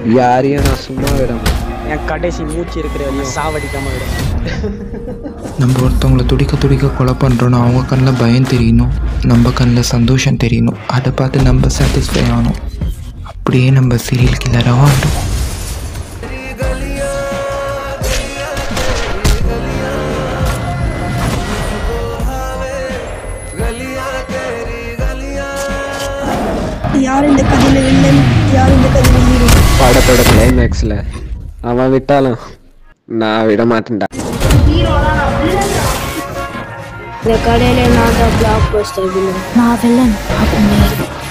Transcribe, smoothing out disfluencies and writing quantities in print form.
யாரையும் நான் சும்மா விட மாட்டேன். என் கடைசி மூச்சு இருக்கிற வரையும் சாவடிக்காம விட நம்ம ஒருத்தவங்களை துடிக்க துடிக்க கொலை பண்ணுறோன்னா அவங்க கண்ணில் பயம் தெரியணும், நம்ம கண்ணில் சந்தோஷம் தெரியணும். அதை பார்த்து நம்ம சாட்டிஸ்ஃபை ஆகணும். அப்படியே நம்ம சீரியல் கில்லராக வாழ்றோம். யார் இந்த கதையில வில்லன், யார் இந்த கதையில ஹீரோ? படத்தோட கிளைமேக்ஸில் அவன் விட்டாலும் நான் விட மாட்டேன்டா. இந்த கடையில நான் தான் பிளாக் போஸ்டர் வில்லன். நான் வில்லன் அப்படின்னு